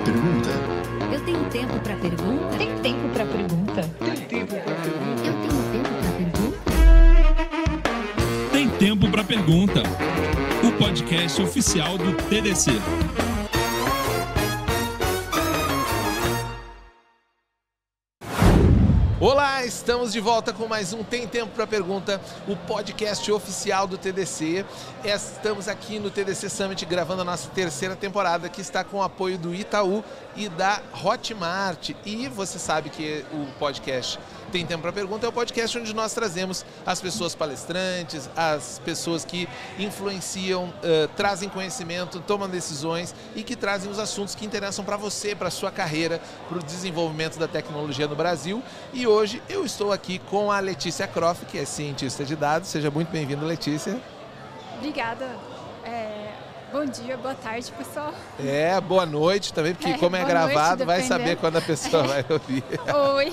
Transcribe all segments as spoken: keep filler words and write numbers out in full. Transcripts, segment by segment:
pergunta? Eu tenho tempo para pergunta? Tem tempo para pergunta? Tem tempo para pergunta? Eu tenho tempo para pergunta? Tem tempo para pergunta. O podcast oficial do T D C. Olá, estamos de volta com mais um Tem Tempo para Pergunta, o podcast oficial do T D C. Estamos aqui no T D C Summit gravando a nossa terceira temporada, que está com o apoio do Itaú e da Hotmart. E você sabe que o podcast Tem Tempo para Pergunta é o podcast onde nós trazemos as pessoas palestrantes, as pessoas que influenciam, uh, trazem conhecimento, tomam decisões e que trazem os assuntos que interessam para você, para a sua carreira, para o desenvolvimento da tecnologia no Brasil. E hoje eu estou aqui com a Letícia Croft, que é cientista de dados. Seja muito bem-vinda, Letícia. Obrigada. É, bom dia, boa tarde, pessoal. É, boa noite também, porque É, como é boa gravado, noite, vai dependendo. saber quando a pessoa vai ouvir. Oi.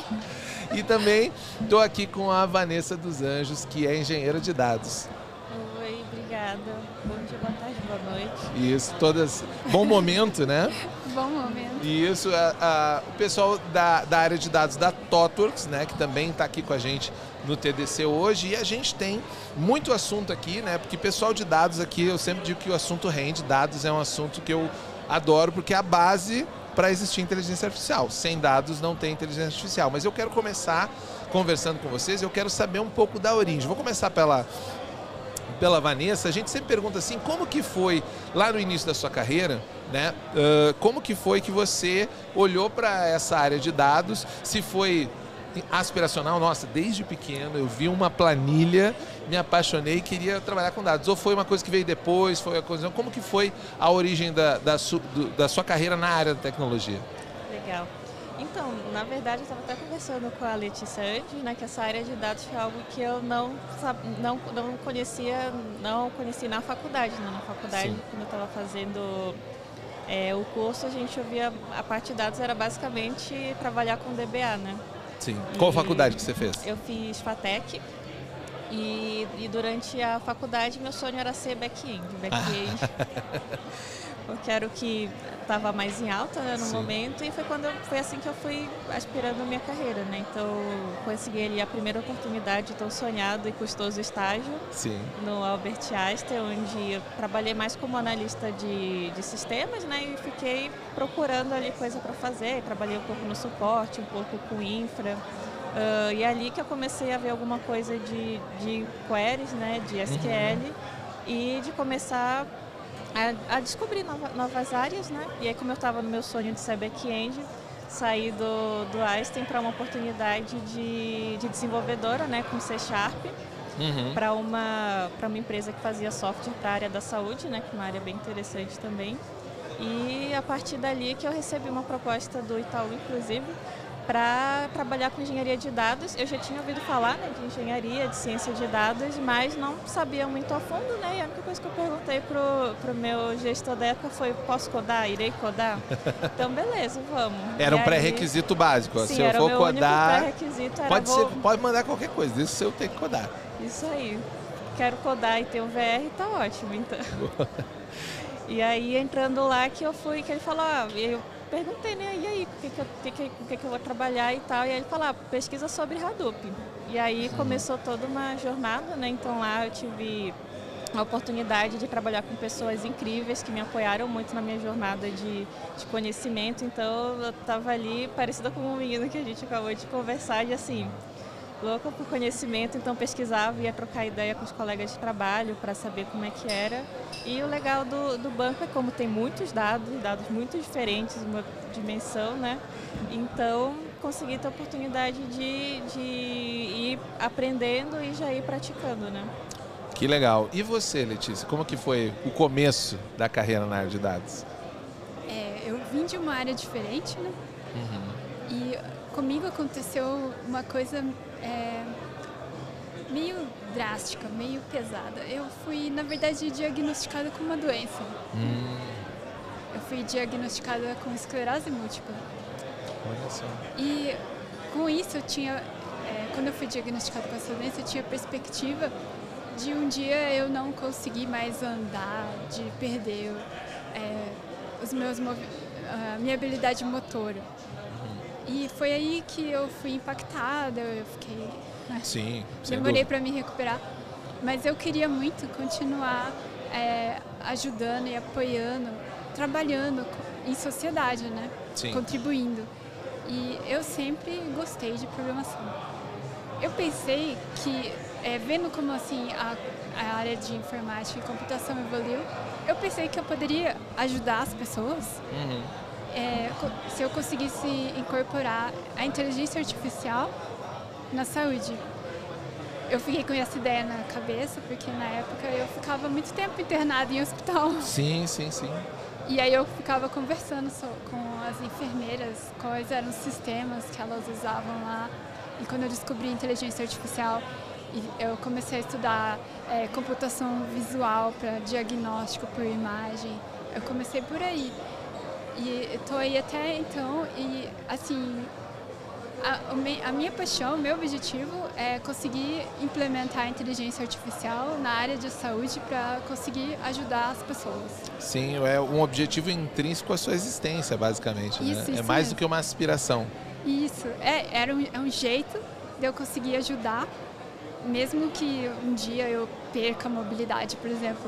E também estou aqui com a Vanessa dos Anjos, que é engenheira de dados. Oi, obrigada. Bom dia, boa tarde, boa noite. Isso, todas. Bom momento, né? Bom momento. Isso, a, a, o pessoal da, da área de dados da ThoughtWorks, né, que também está aqui com a gente no T D C hoje, e a gente tem muito assunto aqui, né, porque pessoal de dados aqui, eu sempre digo que o assunto rende, dados é um assunto que eu adoro, porque é a base para existir inteligência artificial. Sem dados não tem inteligência artificial, mas eu quero começar conversando com vocês, eu quero saber um pouco da origem. Vou começar pela... pela Vanessa. A gente sempre pergunta assim, como que foi lá no início da sua carreira, né? Uh, como que foi que você olhou para essa área de dados? Se foi aspiracional, nossa, desde pequeno eu vi uma planilha, me apaixonei e queria trabalhar com dados. Ou foi uma coisa que veio depois, foi a coisa... Como que foi a origem da, da, su, do, da sua carreira na área da tecnologia? Legal. Então, na verdade, eu estava até conversando com a Letícia antes, né, que essa área de dados foi algo que eu não, não, não conhecia, não conheci na faculdade, né? Na faculdade, Sim. Quando eu estava fazendo é, o curso, a gente ouvia, a parte de dados era basicamente trabalhar com D B A, né? Sim. Qual e faculdade que você fez? Eu fiz FATEC. E, e durante a faculdade, meu sonho era ser back-end. Back-end. Porque era o que estava mais em alta, né, no Sim. momento, e foi quando eu, foi assim que eu fui aspirando a minha carreira, né? Então, consegui ali a primeira oportunidade, tão sonhado e custoso estágio Sim. no Albert Einstein, onde eu trabalhei mais como analista de, de sistemas, né? E fiquei procurando ali coisa para fazer. Trabalhei um pouco no suporte, um pouco com infra. Uh, e é ali que eu comecei a ver alguma coisa de, de queries, né? De S Q L, uhum. E de começar A, a descobrir nova, novas áreas, né? E aí, como eu estava no meu sonho de ser back-end, saí do, do Einstein para uma oportunidade de, de desenvolvedora, né? Com C Sharp, uhum. para uma, para uma empresa que fazia software para a área da saúde, né? Que é uma área bem interessante também. E a partir dali que eu recebi uma proposta do Itaú, inclusive, para trabalhar com engenharia de dados. Eu já tinha ouvido falar, né, de engenharia, de ciência de dados, mas não sabia muito a fundo, né? E a única coisa que eu perguntei pro, pro meu gestor da época foi, posso codar? Irei codar? Então, beleza, vamos. Era e um pré-requisito básico. Sim, se eu era for o meu codar, único pré-requisito era pode, vou... ser, pode mandar qualquer coisa, isso eu tenho que codar. Isso aí. Quero codar e ter um V R, tá ótimo, então. E aí, entrando lá, que eu fui, que ele falou, ah, eu perguntei, né, e aí, o que, que, eu, que, que, que, que eu vou trabalhar e tal, e aí ele falou, ah, pesquisa sobre Hadoop. E aí começou toda uma jornada, né, então lá eu tive a oportunidade de trabalhar com pessoas incríveis que me apoiaram muito na minha jornada de, de conhecimento, então eu estava ali parecida com um menino que a gente acabou de conversar, e assim, louca por conhecimento, então pesquisava e ia trocar ideia com os colegas de trabalho para saber como é que era. E o legal do, do banco é como tem muitos dados, dados muito diferentes, uma dimensão, né? Então, consegui ter a oportunidade de, de ir aprendendo e já ir praticando, né? Que legal. E você, Letícia, como que foi o começo da carreira na área de dados? É, eu vim de uma área diferente, né? Uhum. E comigo aconteceu uma coisa é, meio drástica, meio pesada. Eu fui, na verdade, diagnosticada com uma doença. Hum. Eu fui diagnosticada com esclerose múltipla. Olha só. E com isso eu tinha, é, quando eu fui diagnosticada com essa doença, eu tinha a perspectiva de um dia eu não conseguir mais andar, de perder é, os meus movi- a minha habilidade motora. E foi aí que eu fui impactada, eu fiquei... né, Sim, sem demorei dúvida. para me recuperar. Mas eu queria muito continuar é, ajudando e apoiando, trabalhando co- em sociedade, né? Sim. Contribuindo. E eu sempre gostei de programação. Eu pensei que, é, vendo como assim a, a área de informática e computação evoluiu, eu pensei que eu poderia ajudar as pessoas Uhum. é, co- se eu conseguisse incorporar a inteligência artificial na saúde. Eu fiquei com essa ideia na cabeça, porque na época eu ficava muito tempo internada em hospital. Sim, sim, sim. E aí eu ficava conversando so- com as enfermeiras, quais eram os sistemas que elas usavam lá. E quando eu descobri inteligência artificial, e eu comecei a estudar é, computação visual para diagnóstico por imagem. Eu comecei por aí. E estou aí até então e, assim, a, o me- a minha paixão, o meu objetivo é conseguir implementar a inteligência artificial na área de saúde para conseguir ajudar as pessoas. Sim, é um objetivo intrínseco à sua existência, basicamente. Isso, né? É isso mais mesmo. do que uma aspiração. Isso, é, era um, é um jeito de eu conseguir ajudar, mesmo que um dia eu perca a mobilidade, por exemplo.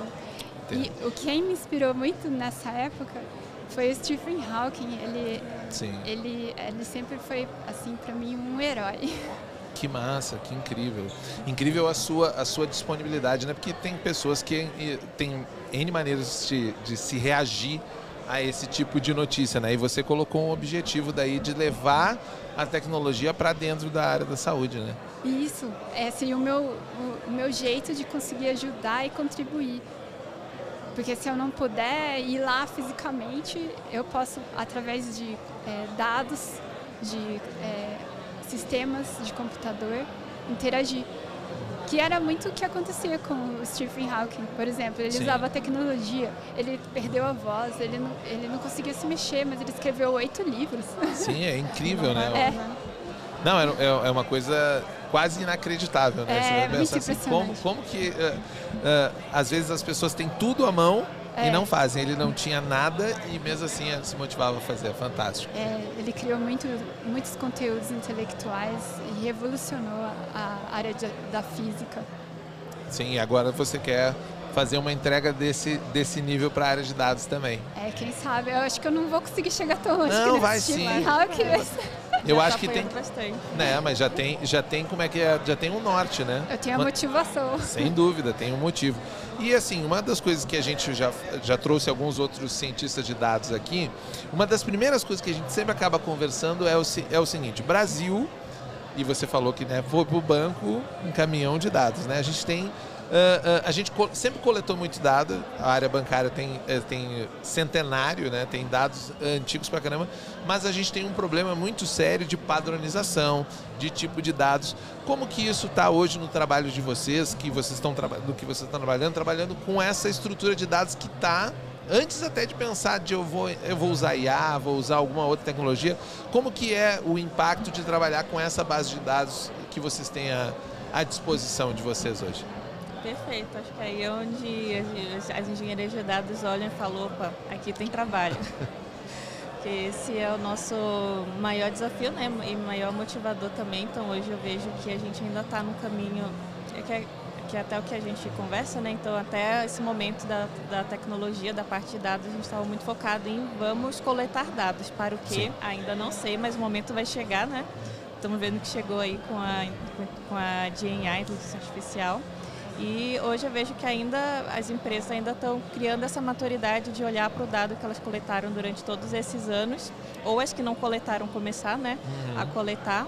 E o que me inspirou muito nessa época foi o Stephen Hawking. Ele, Sim. ele, ele sempre foi, assim, para mim, um herói. Que massa, que incrível. Incrível a sua, a sua disponibilidade, né? Porque tem pessoas que eh, têm N maneiras de, de se reagir a esse tipo de notícia, né? E você colocou um objetivo daí de levar a tecnologia para dentro da área da saúde, né? Isso, é assim, o meu, o, o meu jeito de conseguir ajudar e contribuir. Porque se eu não puder ir lá fisicamente, eu posso, através de é, dados, de é, sistemas de computador, interagir. Que era muito o que acontecia com o Stephen Hawking, por exemplo. Ele Sim. usava tecnologia, ele perdeu a voz, ele não, ele não conseguia se mexer, mas ele escreveu oito livros. Sim, é incrível, né? É. Não, é, é uma coisa quase inacreditável, né? É, Você vai muito pensar assim, como, impressionante. como que uh, uh, às vezes as pessoas têm tudo à mão e É. não fazem. Ele não tinha nada e mesmo assim se motivava a fazer. É fantástico. É, ele criou muito, muitos conteúdos intelectuais e revolucionou a, a área de, da física. Sim, e agora você quer fazer uma entrega desse, desse nível para a área de dados também. É, quem sabe? Eu acho que eu não vou conseguir chegar tão longe Não, que vai nesse sim. Stephen Hawking. mas Eu Já acho tá que tem, apoiando bastante. né? Mas já tem, já tem como é que é, já tem um norte, né? Eu tenho a Uma- motivação. Sem dúvida, tem um motivo. E assim, uma das coisas que a gente já, já trouxe alguns outros cientistas de dados aqui, uma das primeiras coisas que a gente sempre acaba conversando é o, se- é o seguinte, Brasil, e você falou que, né, foi para o banco um caminhão de dados, né? A gente tem, ah, ah, a gente co- sempre coletou muito dado, a área bancária tem, eh, tem centenário, né? Tem dados antigos pra caramba, mas a gente tem um problema muito sério de padronização, de tipo de dados. Como que isso está hoje no trabalho de vocês, que vocês estão trabalhando, do que vocês estão trabalhando, trabalhando com essa estrutura de dados que está antes até de pensar de eu vou, eu vou usar I A, vou usar alguma outra tecnologia, como que é o impacto de trabalhar com essa base de dados que vocês têm à, à disposição de vocês hoje? Perfeito, acho que aí é onde as, as engenharias de dados olham e falam, opa, aqui tem trabalho. Porque esse é o nosso maior desafio, né? E maior motivador também. Então hoje eu vejo que a gente ainda está no caminho, é que, é, que é até o que a gente conversa, né? Então até esse momento da, da tecnologia, da parte de dados, a gente estava muito focado em vamos coletar dados. Para o quê? Sim. Ainda não sei, mas o momento vai chegar, né? Estamos vendo que chegou aí com a, com a G N I, inteligência artificial. E hoje eu vejo que ainda as empresas ainda estão criando essa maturidade de olhar para o dado que elas coletaram durante todos esses anos, ou as que não coletaram começar, né, Uhum. a coletar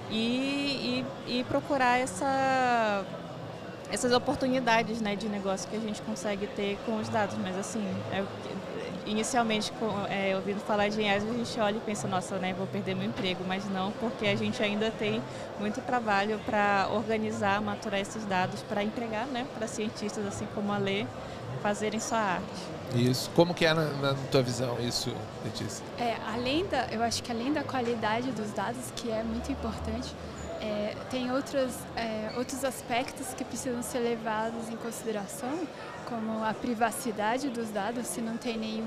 e, e, e procurar essa, essas oportunidades, né, de negócio que a gente consegue ter com os dados. Mas assim, é, inicialmente com, é, ouvindo falar de I A, a gente olha e pensa, nossa, né, vou perder meu emprego, mas não, porque a gente ainda tem muito trabalho para organizar, maturar esses dados, para entregar, né, para cientistas, assim como a Lê, fazerem sua arte. Isso. Como que é na, na tua visão isso, Letícia? É, além da, eu acho que além da qualidade dos dados, que é muito importante, é, tem outros, é, outros aspectos que precisam ser levados em consideração, como a privacidade dos dados. Se não tem nenhum,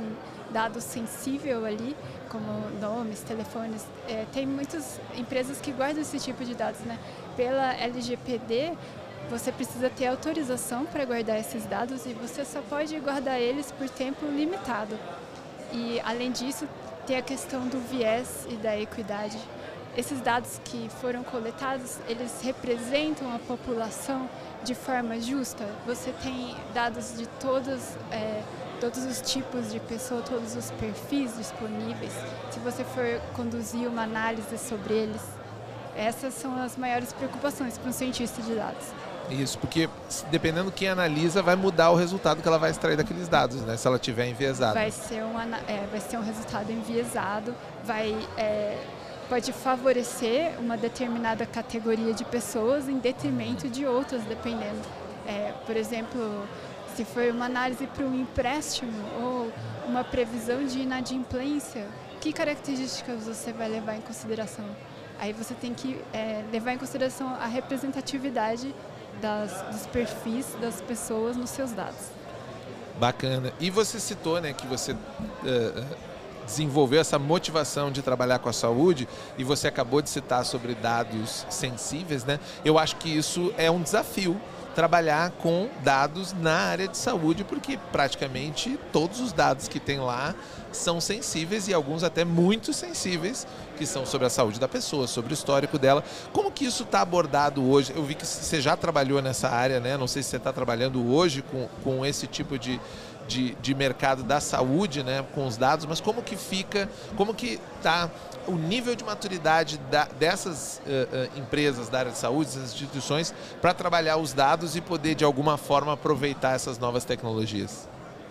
dado sensível ali, como nomes, telefones. É, tem muitas empresas que guardam esse tipo de dados, né? Pela L G P D, você precisa ter autorização para guardar esses dados e você só pode guardar eles por tempo limitado. E, além disso, tem a questão do viés e da equidade. Esses dados que foram coletados, eles representam a população de forma justa. Você tem dados de todos, é, todos os tipos de pessoa, todos os perfis disponíveis. Se você for conduzir uma análise sobre eles, essas são as maiores preocupações para um cientista de dados. Isso, porque dependendo do que analisa, vai mudar o resultado que ela vai extrair daqueles dados, né? Se ela tiver enviesado. Vai ser um, é, vai ser um resultado enviesado, vai, é, pode favorecer uma determinada categoria de pessoas em detrimento de outras, dependendo. É, por exemplo, se for uma análise para um empréstimo ou uma previsão de inadimplência, que características você vai levar em consideração? Aí você tem que é, levar em consideração a representatividade Das, dos perfis das pessoas nos seus dados. Bacana. E você citou, né, que você uh, desenvolveu essa motivação de trabalhar com a saúde e você acabou de citar sobre dados sensíveis, né? Eu acho que isso é um desafio, trabalhar com dados na área de saúde, porque praticamente todos os dados que tem lá são sensíveis e alguns até muito sensíveis, que são sobre a saúde da pessoa, sobre o histórico dela. Como que isso está abordado hoje? Eu vi que você já trabalhou nessa área, né? Não sei se você está trabalhando hoje com, com esse tipo de, de, de mercado da saúde, né? Com os dados, mas como que fica, como que está o nível de maturidade da, dessas uh, uh, empresas da área de saúde, dessas instituições, para trabalhar os dados e poder, de alguma forma, aproveitar essas novas tecnologias?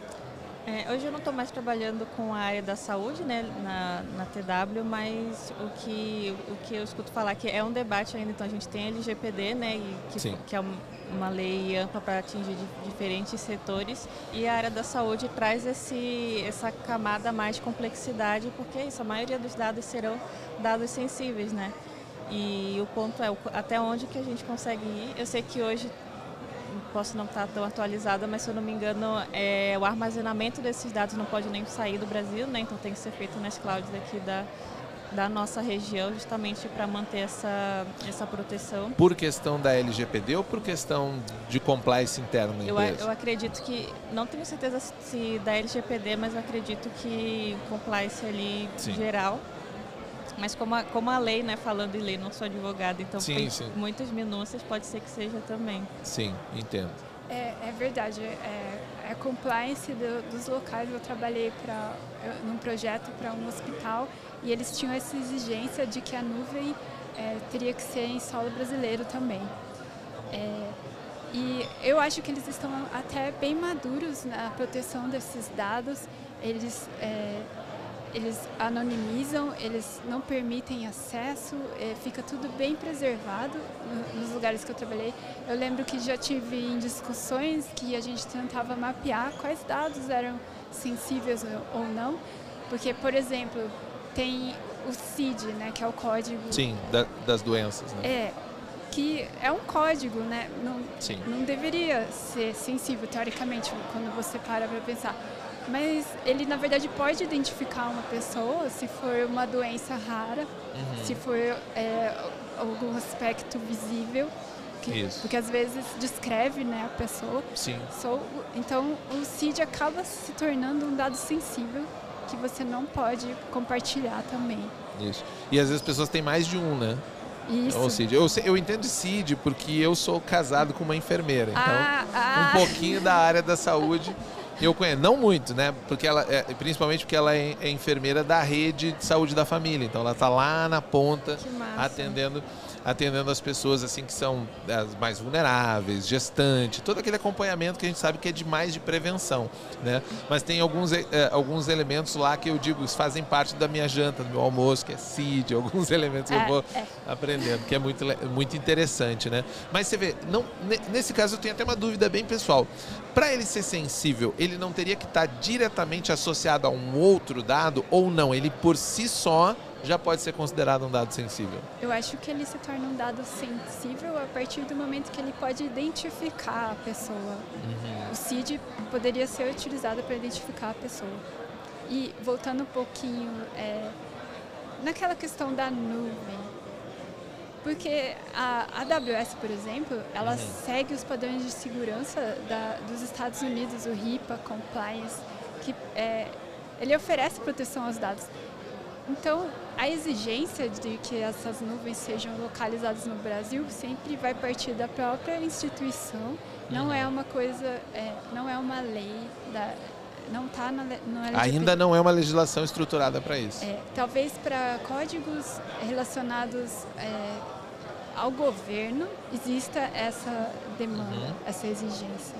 É, hoje eu não estou mais trabalhando com a área da saúde, né, na, na T W, mas o que, o que eu escuto falar que é um debate ainda. Então a gente tem a L G P D, né, e que, que é uma lei ampla para atingir diferentes setores, e a área da saúde traz esse, essa camada mais de complexidade, porque é isso, a maioria dos dados serão dados sensíveis, né? E o ponto é até onde que a gente consegue ir. Eu sei que hoje posso não estar tão atualizada, mas se eu não me engano, é, o armazenamento desses dados não pode nem sair do Brasil, né? Então tem que ser feito nas clouds daqui da, da nossa região, justamente para manter essa, essa proteção. Por questão da L G P D ou por questão de compliance interno na eu, empresa? eu acredito que, não tenho certeza se da L G P D, mas eu acredito que compliance ali Sim. geral. Mas como a, como a lei, né, falando em lei, não sou advogada, então sim, tem sim. muitas minúcias, pode ser que seja também. Sim, entendo. É, é verdade, é, é compliance do, dos locais. Eu trabalhei pra, eu, num projeto para um hospital e eles tinham essa exigência de que a nuvem é, teria que ser em solo brasileiro também. É, e eu acho que eles estão até bem maduros na proteção desses dados. Eles... É, Eles anonimizam, eles não permitem acesso, é, fica tudo bem preservado no, nos lugares que eu trabalhei. Eu lembro que já tive em discussões que a gente tentava mapear quais dados eram sensíveis ou não, porque, por exemplo, tem o C I D, né, que é o código... Sim, da, das doenças, né? É, que é um código, né? Não, Sim. não deveria ser sensível, teoricamente, quando você para para pensar. Mas ele, na verdade, pode identificar uma pessoa se for uma doença rara, uhum. se for é, algum aspecto visível, que, Isso. porque às vezes descreve, né, a pessoa. Sim. So, então, o C I D acaba se tornando um dado sensível que você não pode compartilhar também. Isso. E às vezes as pessoas têm mais de um, né? Isso. Ou C I D. Eu, eu entendo C I D porque eu sou casado com uma enfermeira, então ah, ah. um pouquinho da área da saúde... Eu conheço, não muito, né? Porque ela é, principalmente porque ela é, é enfermeira da rede de saúde da família. Então ela está lá na ponta atendendo, atendendo as pessoas assim que são as mais vulneráveis, gestante, todo aquele acompanhamento que a gente sabe que é de mais de prevenção, né? Mas tem alguns, é, alguns elementos lá que eu digo fazem parte da minha janta, do meu almoço, que é C I D, alguns elementos que é, eu vou é. aprendendo, que é muito, muito interessante, né? Mas você vê, não, nesse caso eu tenho até uma dúvida bem pessoal. Para ele ser sensível, ele não teria que estar diretamente associado a um outro dado ou não? Ele por si só já pode ser considerado um dado sensível? Eu acho que ele se torna um dado sensível a partir do momento que ele pode identificar a pessoa. Uhum. O C I D poderia ser utilizado para identificar a pessoa. E voltando um pouquinho é, naquela questão da nuvem, porque a A W S, por exemplo, ela uhum. segue os padrões de segurança da, dos Estados Unidos, o HIPAA Compliance, que é, ele oferece proteção aos dados. Então, a exigência de que essas nuvens sejam localizadas no Brasil sempre vai partir da própria instituição. Não uhum. é uma coisa, é, não é uma lei, da, não está na, na L G P D. Ainda não é uma legislação estruturada para isso. É, talvez para códigos relacionados é, ao governo exista essa demanda, uhum. essa exigência.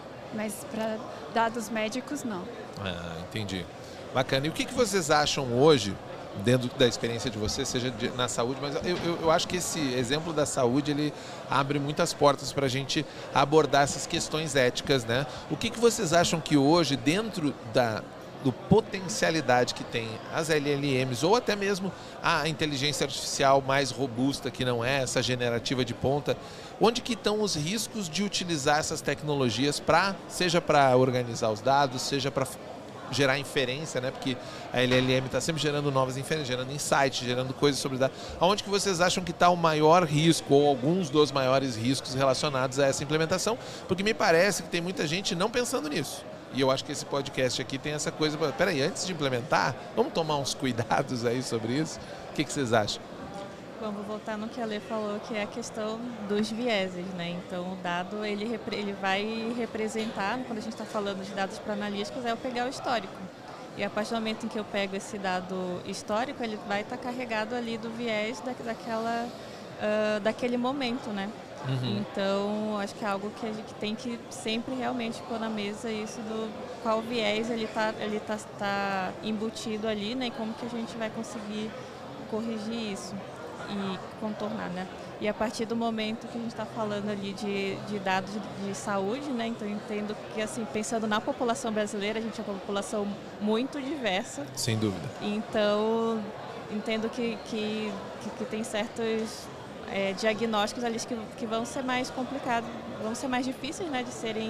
Mas para dados médicos, não. Ah, entendi. Bacana. E o que, que vocês acham hoje, dentro da experiência de vocês, seja de, na saúde, mas eu, eu, eu acho que esse exemplo da saúde, ele abre muitas portas para a gente abordar essas questões éticas, né? O que, que vocês acham que hoje, dentro da do potencialidade que tem as L L Ms ou até mesmo a inteligência artificial mais robusta, que não é essa generativa de ponta, onde que estão os riscos de utilizar essas tecnologias para, seja para organizar os dados, seja para gerar inferência, né? Porque a L L M está sempre gerando novas inferências, gerando insights, gerando coisas sobre dados. Aonde que vocês acham que está o maior risco ou alguns dos maiores riscos relacionados a essa implementação? Porque me parece que tem muita gente não pensando nisso. E eu acho que esse podcast aqui tem essa coisa... Peraí, antes de implementar, vamos tomar uns cuidados aí sobre isso? O que, que vocês acham? Vamos voltar no que a Lê falou, que é a questão dos vieses, né? Então, o dado, ele, ele vai representar, quando a gente está falando de dados para analíticos, é eu pegar o histórico. E a partir do momento em que eu pego esse dado histórico, ele vai estar tá carregado ali do viés da, daquela, uh, daquele momento, né? Uhum. Então, acho que é algo que a gente tem que sempre realmente pôr na mesa, isso do qual viés ele está ele tá, tá embutido ali, né? E como que a gente vai conseguir corrigir isso e contornar, né? E a partir do momento que a gente está falando ali de, de dados de, de saúde, né? Então, eu entendo que, assim, pensando na população brasileira, a gente é uma população muito diversa. Sem dúvida. Então, entendo que, que, que, que tem certos... É, diagnósticos ali que, que vão ser mais complicados, vão ser mais difíceis, né, de serem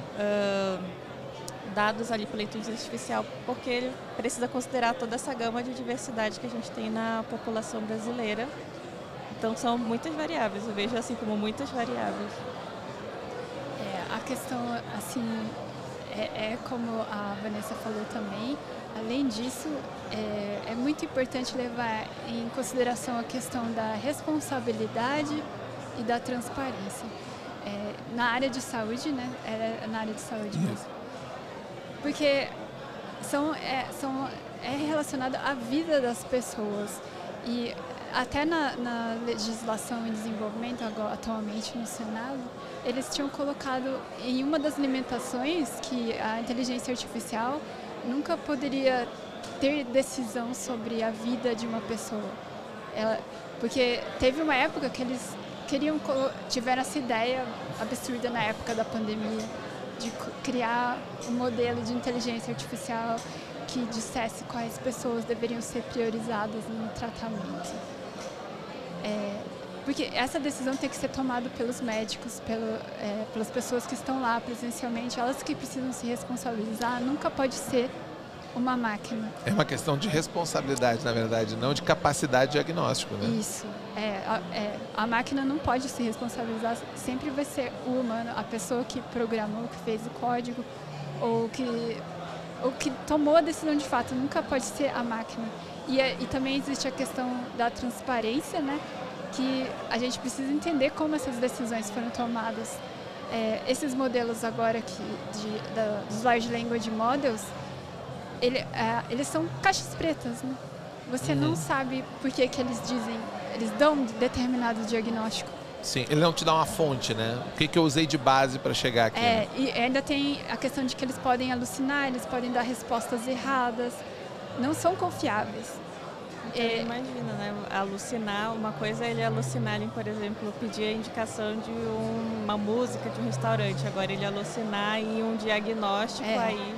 uh, dados ali pela inteligência artificial, porque ele precisa considerar toda essa gama de diversidade que a gente tem na população brasileira. Então são muitas variáveis, eu vejo assim como muitas variáveis. É, a questão, assim, é, é como a Vanessa falou também. Além disso, é, é muito importante levar em consideração a questão da responsabilidade e da transparência. É, na área de saúde, né? É na área de saúde mesmo. Porque são, é, são, é relacionado à vida das pessoas. E até na, na legislação em desenvolvimento, agora, atualmente no Senado, eles tinham colocado em uma das limitações que a inteligência artificial nunca poderia ter decisão sobre a vida de uma pessoa. Ela, porque teve uma época que eles queriam, tiveram essa ideia absurda na época da pandemia, de criar um modelo de inteligência artificial que dissesse quais pessoas deveriam ser priorizadas no tratamento. É, porque essa decisão tem que ser tomada pelos médicos, pelo, é, pelas pessoas que estão lá presencialmente, elas que precisam se responsabilizar, nunca pode ser uma máquina. É uma questão de responsabilidade, na verdade, não de capacidade de diagnóstico, né? Isso. É, a, é, a máquina não pode se responsabilizar, sempre vai ser o humano, a pessoa que programou, que fez o código, ou que, ou que tomou a decisão de fato, nunca pode ser a máquina. E, e também existe a questão da transparência, né? Que a gente precisa entender como essas decisões foram tomadas. É, esses modelos agora que, de, da, dos Large Language Models, ele, é, eles são caixas pretas, né? Você uhum. não sabe por que, que eles dizem, eles dão determinado diagnóstico. Sim, ele não te dá uma fonte, né? O que, que eu usei de base para chegar aqui? É, né? E ainda tem a questão de que eles podem alucinar, eles podem dar respostas erradas, não são confiáveis. Então, é, imagina, né? Alucinar, uma coisa é ele alucinar, ele, por exemplo, pedir a indicação de um, uma música de um restaurante. Agora ele alucinar em um diagnóstico é. aí.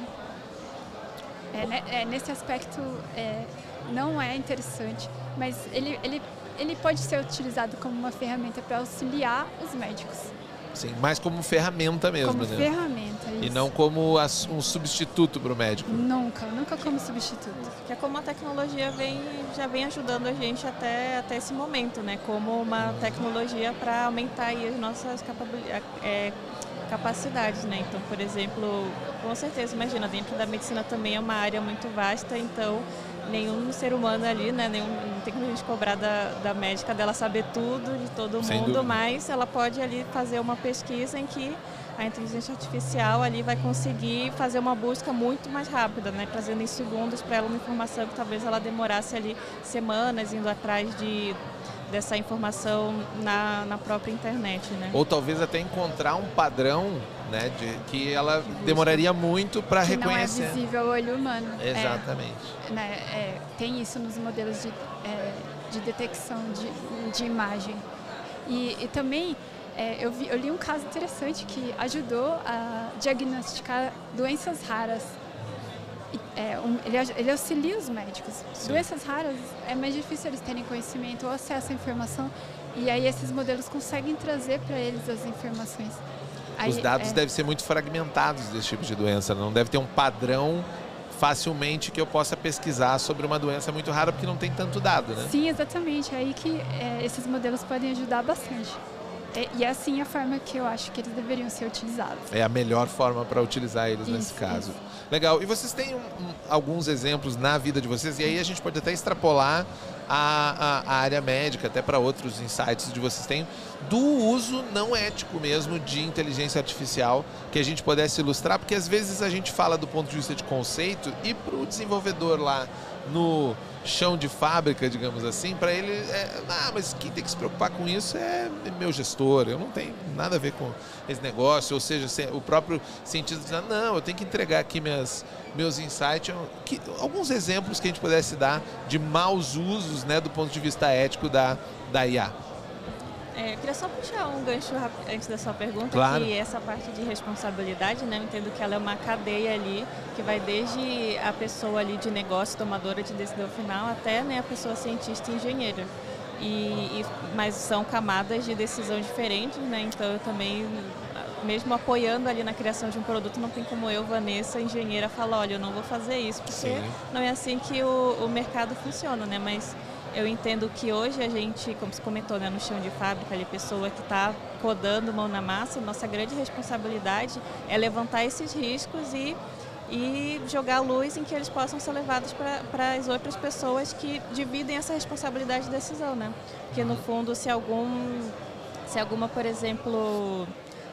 É, né, é, nesse aspecto é, não é interessante, mas ele, ele, ele pode ser utilizado como uma ferramenta para auxiliar os médicos. Sim, mas como ferramenta mesmo, como né? ferramenta, E isso. não como as- um substituto para o médico. Nunca, nunca como substituto. Que é como a tecnologia vem, já vem ajudando a gente até, até esse momento, né? Como uma tecnologia para aumentar aí as nossas capabili- é, capacidades, né? Então, por exemplo, com certeza, imagina, dentro da medicina também é uma área muito vasta, então nenhum ser humano ali, né? Nenhum, não tem como a gente cobrar da, da médica dela saber tudo de todo Sem mundo, dúvida. mas ela pode ali fazer uma pesquisa em que a inteligência artificial ali vai conseguir fazer uma busca muito mais rápida, né? Trazendo em segundos para ela uma informação que talvez ela demorasse ali semanas indo atrás de, dessa informação na, na própria internet, né? Ou talvez até encontrar um padrão, né, de, que ela demoraria muito para Que não é reconhecer. visível ao olho humano. Exatamente. É, né, é, tem isso nos modelos de, é, de detecção de, de imagem. E, e também é, eu, vi, eu li um caso interessante que ajudou a diagnosticar doenças raras. E, é, um, ele, ele auxilia os médicos. Sim. Doenças raras é mais difícil eles terem conhecimento ou acesso à informação. E aí esses modelos conseguem trazer para eles as informações. Aí, Os dados é, devem ser muito fragmentados desse tipo de doença. Não deve ter um padrão facilmente que eu possa pesquisar sobre uma doença muito rara, porque não tem tanto dado, né? Sim, exatamente. É aí que é, esses modelos podem ajudar bastante. É, e é assim a forma que eu acho que eles deveriam ser utilizados. É a melhor forma para utilizar eles Isso, nesse caso. isso. Legal. E vocês têm um- um- alguns exemplos na vida de vocês? E aí a gente pode até extrapolar a, a- a área médica, até para outros insights de vocês têm, do uso não ético mesmo de inteligência artificial, que a gente pudesse ilustrar, porque às vezes a gente fala do ponto de vista de conceito e para o desenvolvedor lá no chão de fábrica, digamos assim, para ele, é, ah, mas quem tem que se preocupar com isso é meu gestor, eu não tenho nada a ver com esse negócio, ou seja, se- o próprio cientista diz, não, eu tenho que entregar aqui minhas, meus insights, eu- que, alguns exemplos que a gente pudesse dar de maus usos, né, do ponto de vista ético da, da I A. É, eu queria só puxar um gancho rap- antes da sua pergunta, Claro. que essa parte de responsabilidade, né, eu entendo que ela é uma cadeia ali, que vai desde a pessoa ali de negócio, tomadora de decisão final, até, né, a pessoa cientista e engenheira. E, e- mas são camadas de decisão diferentes, né, então eu também, mesmo apoiando ali na criação de um produto, não tem como eu, Vanessa, engenheira, falar, olha, eu não vou fazer isso, porque Sim. não é assim que o, o mercado funciona, né, mas eu entendo que hoje a gente, como você comentou, né, no chão de fábrica, ali, pessoa que está codando mão na massa, nossa grande responsabilidade é levantar esses riscos e, e jogar a luz em que eles possam ser levados para as outras pessoas que dividem essa responsabilidade de decisão, né? Porque no fundo, se algum, se alguma, por exemplo,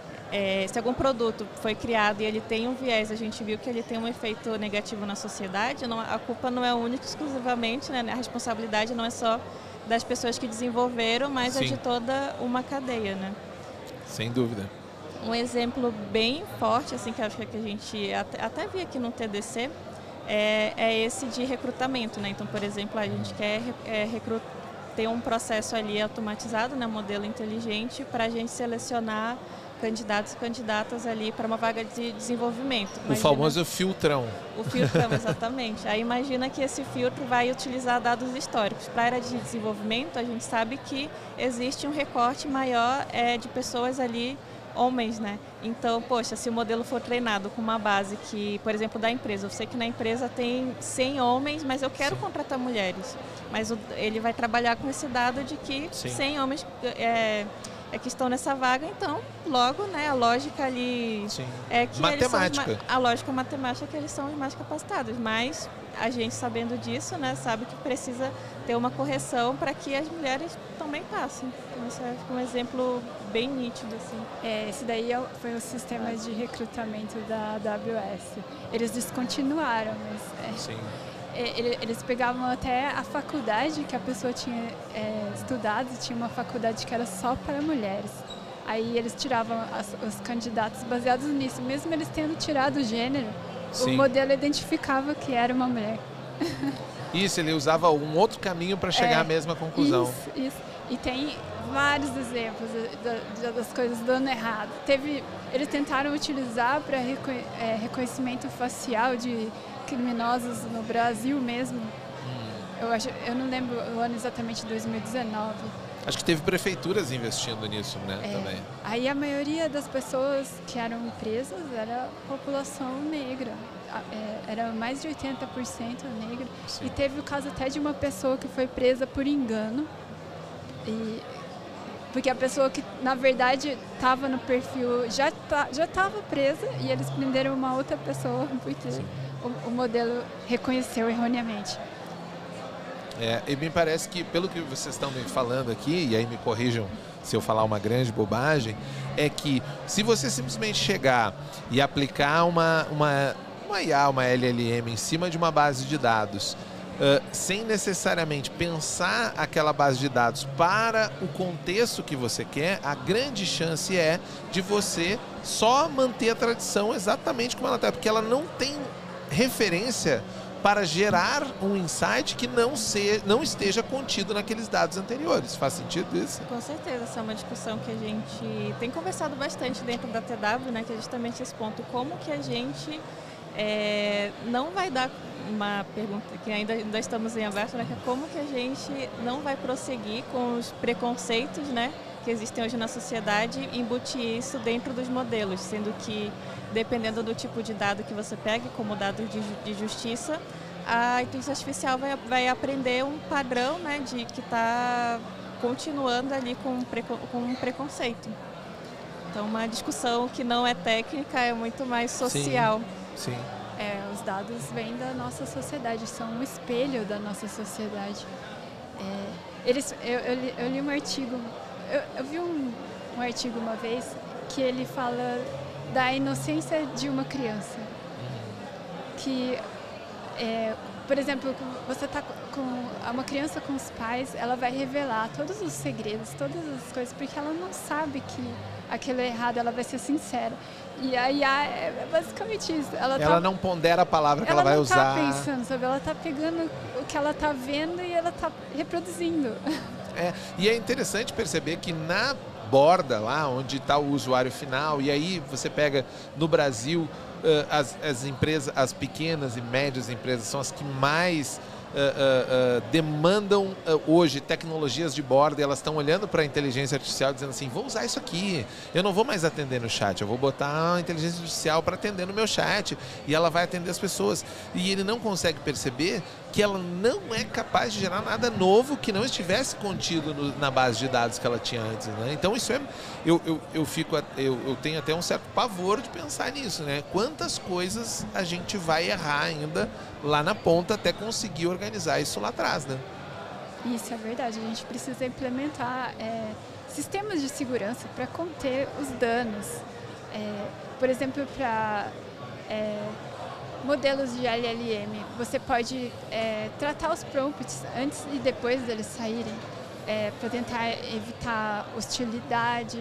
é, se algum produto foi criado e ele tem um viés, a gente viu que ele tem um efeito negativo na sociedade, não, a culpa não é única exclusivamente, né? A responsabilidade não é só das pessoas que desenvolveram, mas é Sim. de toda uma cadeia, né? Sem dúvida. Um exemplo bem forte, assim, que eu acho que a gente até, até vi aqui no T D C, é, é esse de recrutamento, né? Então, por exemplo, a gente quer é, recrutar, ter um processo ali automatizado, né? Modelo inteligente, para a gente selecionar candidatos e candidatas ali para uma vaga de desenvolvimento. O Imagina- famoso filtrão. O filtrão, exatamente. Aí imagina que esse filtro vai utilizar dados históricos. Para a área de desenvolvimento, a gente sabe que existe um recorte maior é, de pessoas ali, homens, né? Então, poxa, se o modelo for treinado com uma base que, por exemplo, da empresa, eu sei que na empresa tem cem homens, mas eu quero contratar mulheres. Mas o, ele vai trabalhar com esse dado de que Sim. cem homens é, é que estão nessa vaga, então, logo, né, a lógica ali Sim. é que eles são os Matemática. ma- a lógica matemática é que eles são os mais capacitados, mas a gente sabendo disso, né, sabe que precisa ter uma correção para que as mulheres também passem. Então, isso é um exemplo bem nítido, assim. É, esse daí é o- foi o sistema de recrutamento da A W S. Eles descontinuaram, mas é, Sim. é, ele- eles pegavam até a faculdade que a pessoa tinha é, estudado, tinha uma faculdade que era só para mulheres. Aí eles tiravam as- os candidatos baseados nisso, mesmo eles tendo tirado o gênero, Sim. o modelo identificava que era uma mulher. Isso, ele usava um outro caminho para chegar É, à mesma conclusão. Isso, isso. E tem vários exemplos da- da- das coisas dando errado. Teve, eles tentaram utilizar para reconhecimento facial de criminosos no Brasil mesmo. Hum. Eu, acho, eu não lembro o ano exatamente, dois mil e dezenove. Acho que teve prefeituras investindo nisso, né, É, também. aí a maioria das pessoas que eram presas era população negra. A- é, era mais de oitenta por cento negra. Sim. E teve o caso até de uma pessoa que foi presa por engano. E, porque a pessoa que, na verdade, estava no perfil já tá, já estava presa e eles prenderam uma outra pessoa porque o, o modelo reconheceu erroneamente. É, e me parece que, pelo que vocês estão me falando aqui, e aí me corrijam se eu falar uma grande bobagem, é que se você simplesmente chegar e aplicar uma, uma, uma I A, uma L L M em cima de uma base de dados, uh, sem necessariamente pensar aquela base de dados para o contexto que você quer, a grande chance é de você só manter a tradição exatamente como ela está, porque ela não tem referência para gerar um insight que não, se, não esteja contido naqueles dados anteriores. Faz sentido isso? Com certeza, essa é uma discussão que a gente tem conversado bastante dentro da T W, né, que é justamente esse ponto, como que a gente é, não vai dar uma pergunta que ainda, ainda estamos em aberto, né, que é como que a gente não vai prosseguir com os preconceitos, né, que existem hoje na sociedade e embutir isso dentro dos modelos, sendo que dependendo do tipo de dado que você pegue, como dados de, de justiça, a inteligência artificial vai, vai aprender um padrão, né, de que está continuando ali com um, preco, com um preconceito. Então, uma discussão que não é técnica, é muito mais social. Sim. Sim. É, os dados vêm da nossa sociedade, são um espelho da nossa sociedade. É, eles, eu, eu, li, eu li um artigo, eu, eu vi um, um artigo uma vez que ele fala da inocência de uma criança. Que, é, por exemplo, você está com uma criança com os pais, ela vai revelar todos os segredos, todas as coisas, porque ela não sabe que aquilo é errado, ela vai ser sincera. E a I A é basicamente isso. Ela, ela tá, não pondera a palavra que ela, ela vai não usar. Ela não está pensando, sabe? Ela está pegando o que ela está vendo e ela está reproduzindo. É, e é interessante perceber que na borda lá onde está o usuário final, e aí você pega no Brasil uh, as, as empresas, as pequenas e médias empresas são as que mais uh, uh, uh, demandam uh, hoje tecnologias de borda, e elas estão olhando para a inteligência artificial dizendo assim, vou usar isso aqui, eu não vou mais atender no chat, eu vou botar a inteligência artificial para atender no meu chat e ela vai atender as pessoas, e ele não consegue perceber que ela não é capaz de gerar nada novo que não estivesse contido no, na base de dados que ela tinha antes, né? Então isso é, eu, eu, eu fico, eu, eu tenho até um certo pavor de pensar nisso, né? Quantas coisas a gente vai errar ainda lá na ponta até conseguir organizar isso lá atrás, né? Isso é verdade, a gente precisa implementar é, sistemas de segurança para conter os danos. É, por exemplo, para é, modelos de L L M, você pode é, tratar os prompts antes e depois deles saírem, é, para tentar evitar hostilidade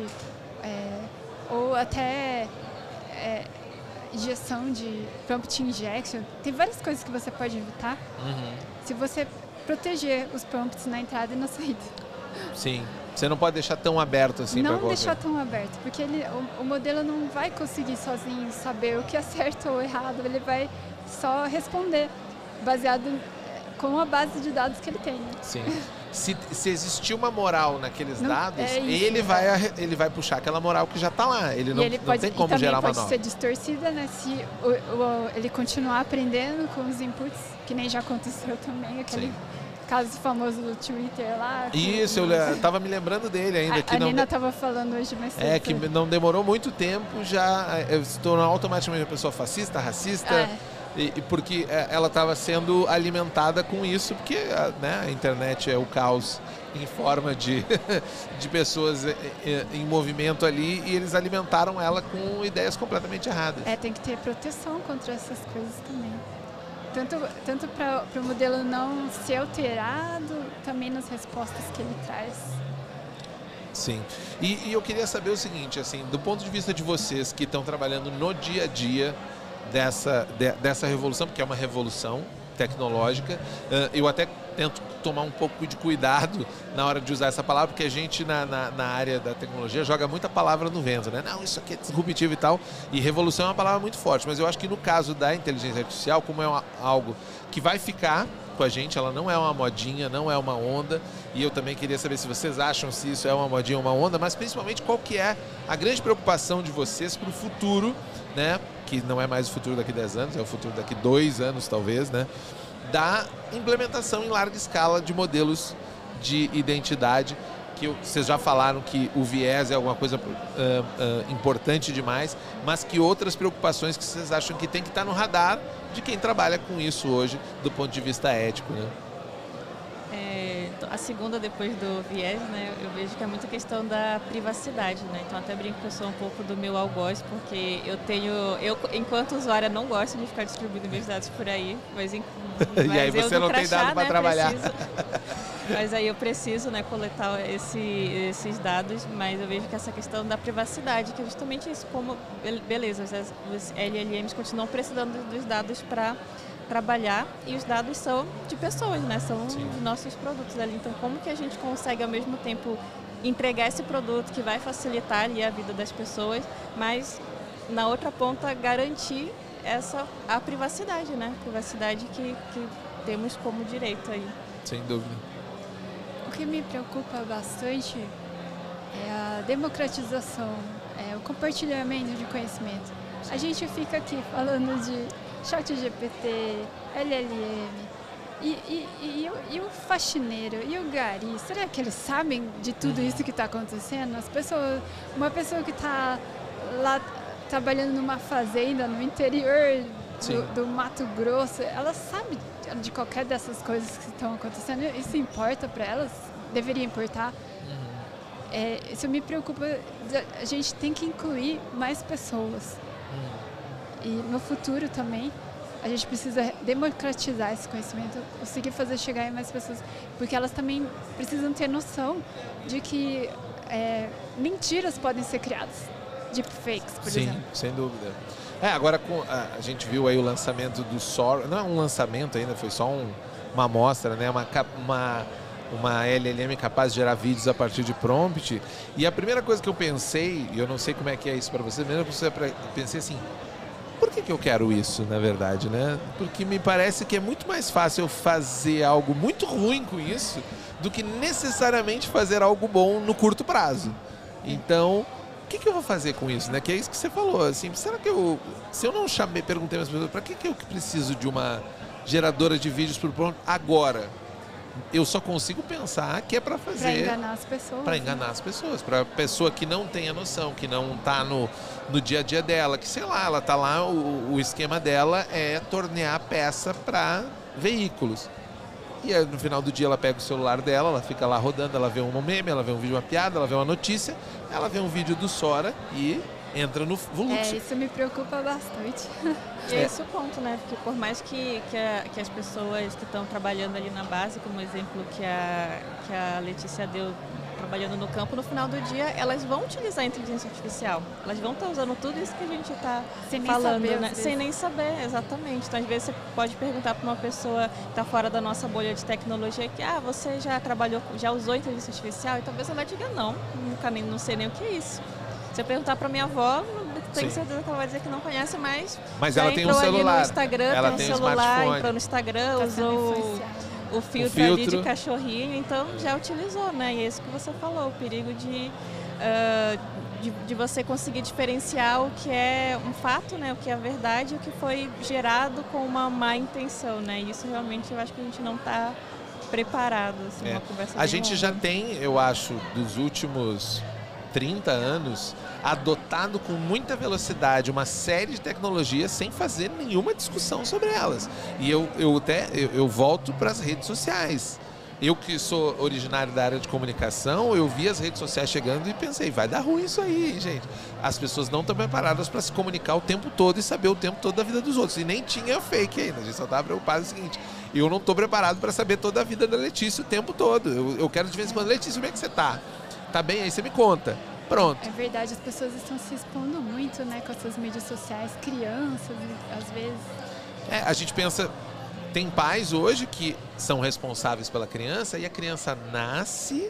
é, ou até é, injeção de prompt injection. Tem várias coisas que você pode evitar Uhum. se você proteger os prompts na entrada e na saída. Sim. Você não pode deixar tão aberto assim para Não qualquer. deixar tão aberto, porque ele, o, o modelo não vai conseguir sozinho saber o que é certo ou errado, ele vai só responder baseado eh, com a base de dados que ele tem. Sim. Se, se existir uma moral naqueles Não, dados, é isso, ele, é. vai, arre- ele vai puxar aquela moral que já está lá. Ele não, e ele não pode, tem e como também gerar uma pode nova. ser distorcida, né? Se o, o, ele continuar aprendendo com os inputs, que nem já aconteceu também, aquele Sim. caso famoso do Twitter lá. que- Isso, eu estava me lembrando dele ainda. A, que a não, Nina estava falando hoje mais cedo. é, que não demorou muito tempo, já eh, se tornou automaticamente uma pessoa fascista, racista. É. E, e porque eh, ela estava sendo alimentada com isso, porque a, né, a internet é o caos em forma de, de pessoas eh, eh, em movimento ali, e eles alimentaram ela com ideias completamente erradas. É, tem que ter proteção contra essas coisas também. Tanto, tanto para o modelo não ser alterado, também nas respostas que ele traz. Sim. E, e eu queria saber o seguinte, assim, do ponto de vista de vocês que estão trabalhando no dia a dia dessa, de, dessa revolução, porque é uma revolução tecnológica, uh, eu até tento tomar um pouco de cuidado na hora de usar essa palavra, porque a gente na, na, na área da tecnologia joga muita palavra no vento, né? Não, isso aqui é disruptivo e tal, e revolução é uma palavra muito forte, mas eu acho que no caso da inteligência artificial, como é uma, algo que vai ficar com a gente, ela não é uma modinha, não é uma onda, e eu também queria saber se vocês acham se isso é uma modinha ou uma onda, mas principalmente qual que é a grande preocupação de vocês para o futuro, né, que não é mais o futuro daqui a dez anos, é o futuro daqui a dois anos talvez, né, da implementação em larga escala de modelos de identidade, que vocês já falaram que o viés é alguma coisa uh, uh, importante demais, mas que outras preocupações que vocês acham que tem que estar no radar de quem trabalha com isso hoje, do ponto de vista ético, né? É, a segunda, depois do viés, né, eu vejo que é muita questão da privacidade, né? Então até brinco que eu sou um pouco do meu algoz, porque eu tenho, eu enquanto usuária não gosto de ficar distribuindo meus dados por aí, mas, mas e aí você eu não tem dado para né, trabalhar. Preciso, mas aí eu preciso, né, coletar esse, esses dados, mas eu vejo que essa questão da privacidade, que é justamente isso, como, beleza, os L L Ms continuam precisando dos dados para trabalhar e os dados são de pessoas, né? São Sim. os nossos produtos ali. Então, como que a gente consegue ao mesmo tempo entregar esse produto que vai facilitar ali a vida das pessoas, mas na outra ponta garantir essa a privacidade, né? Privacidade que, que temos como direito aí. Sem dúvida. O que me preocupa bastante é a democratização, é o compartilhamento de conhecimento. A gente fica aqui falando de ChatGPT, L L M, e, e, e, e o faxineiro, e o gari, será que eles sabem de tudo isso que está acontecendo? As pessoas, uma pessoa que está lá trabalhando numa fazenda no interior do, do Mato Grosso, ela sabe de qualquer dessas coisas que estão acontecendo? Isso importa para elas? Deveria importar? Uhum. É, isso me preocupa, a gente tem que incluir mais pessoas. Uhum. E no futuro também, a gente precisa democratizar esse conhecimento, conseguir fazer chegar em mais pessoas, porque elas também precisam ter noção de que é, mentiras podem ser criadas, deepfakes, por Sim, exemplo. Sim, sem dúvida. É, agora com, a, a gente viu aí o lançamento do Sora, não é um lançamento ainda, foi só um, uma amostra, né? Uma, uma, uma L L M capaz de gerar vídeos a partir de prompt, e a primeira coisa que eu pensei, e eu não sei como é que é isso para você, mesmo eu pensei assim, por que que eu quero isso, na verdade, né? Porque me parece que é muito mais fácil eu fazer algo muito ruim com isso do que necessariamente fazer algo bom no curto prazo. Então, o que que eu vou fazer com isso, né? Que é isso que você falou, assim, será que eu... Se eu não chamei, perguntei às pessoas, para que que eu preciso de uma geradora de vídeos por prompt agora? Eu só consigo pensar que é para fazer... Para enganar as pessoas. Para enganar né? as pessoas. Para a pessoa que não tem a noção, que não está no, no dia a dia dela, que sei lá, ela está lá, o, o esquema dela é tornear peça para veículos. E aí, no final do dia ela pega o celular dela, ela fica lá rodando, ela vê um meme, ela vê um vídeo, uma piada, ela vê uma notícia, ela vê um vídeo do Sora e entra no fluxo. É, isso me preocupa bastante. E é esse o ponto, né? Porque por mais que, que, a, que as pessoas que estão trabalhando ali na base, como o exemplo que a, que a Letícia deu, trabalhando no campo, no final do dia, elas vão utilizar a inteligência artificial. Elas vão estar usando tudo isso que a gente está falando, saber, né? Sem nem saber, exatamente. Então, às vezes, você pode perguntar para uma pessoa que está fora da nossa bolha de tecnologia que, ah, você já trabalhou, já usou inteligência artificial? E talvez ela diga não, nunca nem, não sei nem o que é isso. Se eu perguntar para minha avó, tenho Sim. certeza que ela vai dizer que não conhece, mas, mas já ela tem um entrou celular, ali no Instagram, ela tem um tem um celular, smartphone. entrou no Instagram, Tá usou o filtro, o filtro ali de cachorrinho, então já utilizou, né? E é isso que você falou, o perigo de, uh, de, de você conseguir diferenciar o que é um fato, né? O que é verdade e o que foi gerado com uma má intenção, né? E isso realmente eu acho que a gente não está preparado, assim, É. uma conversa A gente longa. já tem, eu acho, dos últimos trinta anos, adotado com muita velocidade uma série de tecnologias sem fazer nenhuma discussão sobre elas. E eu, eu até eu, eu volto para as redes sociais. Eu que sou originário da área de comunicação, eu vi as redes sociais chegando e pensei, vai dar ruim isso aí, gente. As pessoas não estão preparadas para se comunicar o tempo todo e saber o tempo todo da vida dos outros. E nem tinha fake ainda, a gente só estava preocupado com o seguinte, eu não estou preparado para saber toda a vida da Letícia o tempo todo. Eu, eu quero de vez em quando, Letícia, como é que você tá? Tá bem? Aí você me conta. Pronto. É verdade, as pessoas estão se expondo muito, né, com essas mídias sociais, crianças, às vezes. É, a gente pensa, tem pais hoje que são responsáveis pela criança e a criança nasce,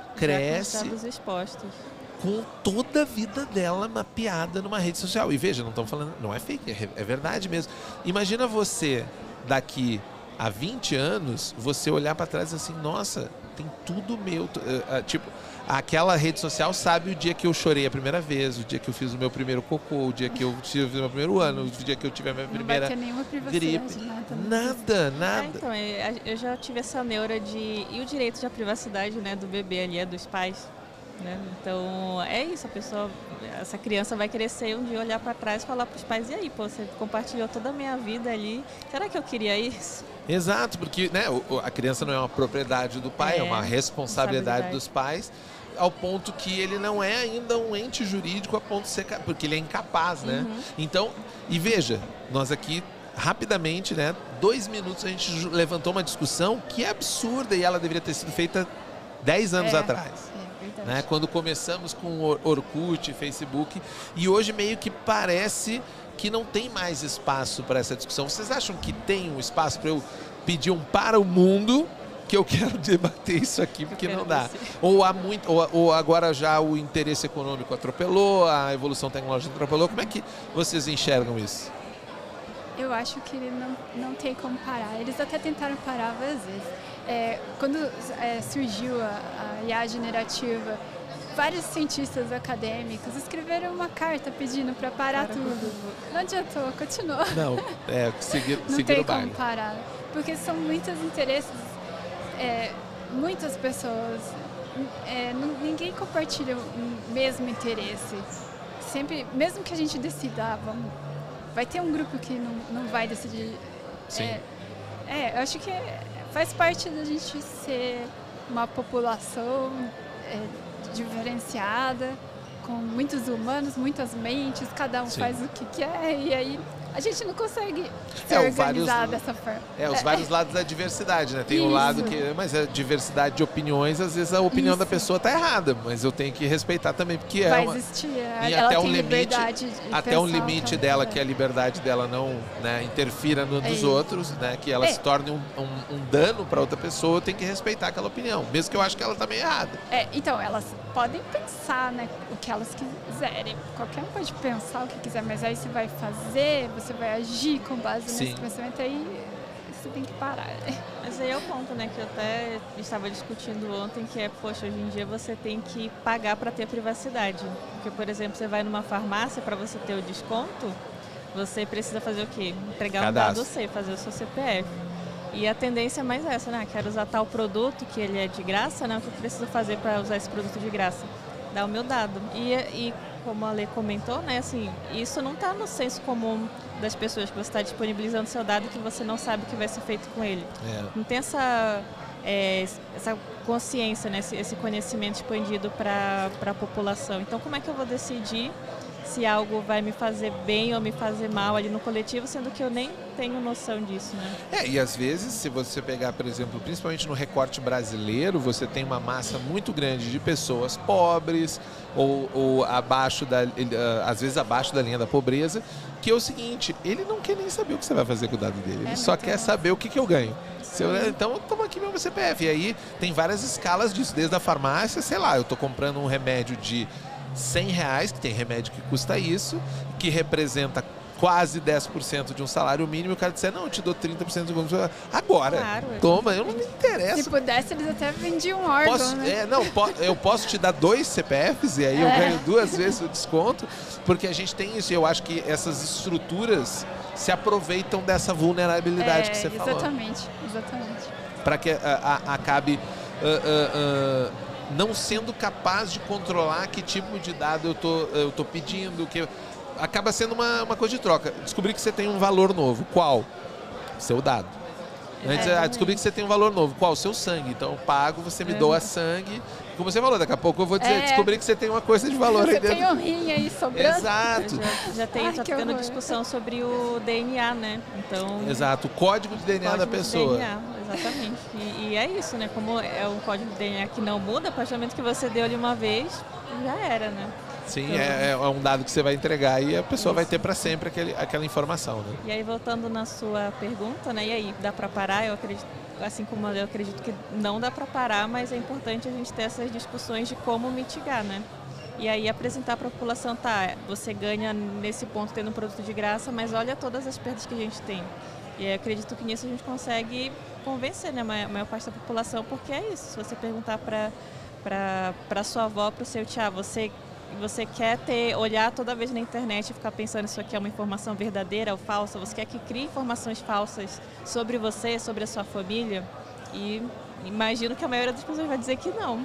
cresce Já com expostos. com toda a vida dela mapeada numa rede social. E veja, não estamos falando, não é fake, é, é verdade mesmo. Imagina você daqui há vinte anos, você olhar para trás assim, nossa, tem tudo meu. Uh, uh, tipo, aquela rede social sabe o dia que eu chorei a primeira vez, o dia que eu fiz o meu primeiro cocô, o dia que eu tive o meu primeiro ano, o dia que eu tive a minha primeira não vai ter nenhuma privacidade, gripe. Nada, nada, nada. É, então, eu eu já tive essa neura de... E o direito de privacidade, né, do bebê ali, é dos pais. Né? Então, é isso, a pessoa, essa criança vai crescer um dia, olhar para trás e falar para os pais, e aí, pô, você compartilhou toda a minha vida ali, será que eu queria isso? Exato, porque né, a criança não é uma propriedade do pai, é, é uma responsabilidade, responsabilidade dos pais, ao ponto que ele não é ainda um ente jurídico a ponto de ser, porque ele é incapaz, né? Uhum. Então, e veja, nós aqui rapidamente, né, dois minutos a gente levantou uma discussão que é absurda e ela deveria ter sido feita dez anos é. atrás. Né, quando começamos com Orkut, Facebook, e hoje meio que parece que não tem mais espaço para essa discussão. Vocês acham que tem um espaço para eu pedir um para o mundo que eu quero debater isso aqui, porque não dá? Ou, há muito, ou, ou agora já o interesse econômico atropelou, a evolução tecnológica atropelou. Como é que vocês enxergam isso? Eu acho que não, não tem como parar. Eles até tentaram parar várias vezes. É, quando é, surgiu a, a I A generativa, vários cientistas acadêmicos escreveram uma carta pedindo para parar para tudo. tudo. Não adiantou, continuou. Não, é, seguir, não seguir tem o baile. como parar. Porque são muitos interesses, é, muitas pessoas, é, não, ninguém compartilha o mesmo interesse. Sempre, mesmo que a gente decida, ah, vamos... vai ter um grupo que não, não vai decidir. Sim. É, é, eu acho que é, faz parte da gente ser uma população é, diferenciada, com muitos humanos, muitas mentes, cada um Sim. faz o que quer, e aí a gente não consegue se é, organizar vários, dessa forma. É, os é. vários lados da diversidade, né? Tem o Isso. um lado que... Mas a diversidade de opiniões, às vezes a opinião Isso. da pessoa está errada, mas eu tenho que respeitar também, porque vai é uma... existir, e ela até tem um liberdade limite, de até um pensar, limite então, dela, é. que a liberdade dela não, né, interfira no dos é. outros, né? Que ela é. se torne um, um, um dano para outra pessoa, eu tenho que respeitar aquela opinião, mesmo que eu acho que ela está meio errada. É, então, elas podem pensar, né, o que elas quiserem. Qualquer um pode pensar o que quiser, mas aí você vai fazer, você vai agir com base Sim. nesse pensamento, aí você tem que parar. Mas aí é o ponto, né, que eu até estava discutindo ontem, que é, poxa, hoje em dia você tem que pagar para ter privacidade. Porque, por exemplo, você vai numa farmácia, para você ter o desconto, você precisa fazer o quê? Entregar Cadastro. um dado C, fazer o seu C P F. E a tendência é mais essa, né? Quero usar tal produto que ele é de graça, né? O que eu preciso fazer para usar esse produto de graça? Dar o meu dado. E, e como a Lê comentou, né? Assim, isso não está no senso comum das pessoas, que você está disponibilizando seu dado e que você não sabe o que vai ser feito com ele. É. Não tem essa, é, essa consciência, né? esse, esse conhecimento expandido para a população. Então, como é que eu vou decidir se algo vai me fazer bem ou me fazer mal ali no coletivo, sendo que eu nem tenho noção disso, né? É, e às vezes, se você pegar, por exemplo, principalmente no recorte brasileiro, você tem uma massa muito grande de pessoas pobres ou, ou abaixo da, às vezes abaixo da linha da pobreza, que é o seguinte, ele não quer nem saber o que você vai fazer com o dado dele, ele é só quer bom. saber o que, que eu ganho. Se eu, então, toma aqui meu C P F. E aí tem várias escalas disso, desde a farmácia, sei lá, eu estou comprando um remédio de cem reais, que tem remédio que custa isso, que representa quase dez por cento de um salário mínimo, e o cara disser, não, eu te dou trinta por cento de desconto. Agora, claro, toma, eu não me interessa. Se pudesse, eles até vendiam um órgão, Posso, né? é, não, po, eu posso te dar dois C P Fs e aí eu É. ganho duas vezes o desconto, porque a gente tem isso, e eu acho que essas estruturas se aproveitam dessa vulnerabilidade É, que você falou. exatamente, exatamente. Para que a, a, acabe... Uh, uh, uh, não sendo capaz de controlar que tipo de dado eu tô, eu tô pedindo, que acaba sendo uma, uma coisa de troca. Descobri que você tem um valor novo. Qual? Seu dado. Antes, É, ah, descobri que você tem um valor novo. Qual? Seu sangue. Então eu pago, você me É. doa sangue. Como você falou, daqui a pouco eu vou dizer, É. descobri que você tem uma coisa de valor Você aí dentro. tem um rim aí sobrando. Exato. Já, já tem, Ai, tá que tendo horror. discussão sobre o D N A, né? Então, Exato. O código de D N A da código de pessoa. D N A, exatamente. E, e é isso, né? Como é um código de D N A que não muda, a partir do momento que você deu ali uma vez, já era, né? Sim, Então, é, é um dado que você vai entregar e a pessoa Isso. vai ter para sempre aquele, aquela informação, né? E aí, voltando na sua pergunta, né? E aí, dá para parar? Eu acredito, assim como eu acredito que não dá para parar, mas é importante a gente ter essas discussões de como mitigar, né? E aí apresentar para a população, tá, você ganha nesse ponto tendo um produto de graça, mas olha todas as perdas que a gente tem. E eu acredito que nisso a gente consegue convencer, né, a maior, a maior parte da população, porque é isso. Se você perguntar para para sua avó, para o seu tio, você, você quer ter, olhar toda vez na internet e ficar pensando se isso aqui é uma informação verdadeira ou falsa, você quer que crie informações falsas sobre você, sobre a sua família, e imagino que a maioria das pessoas vai dizer que não.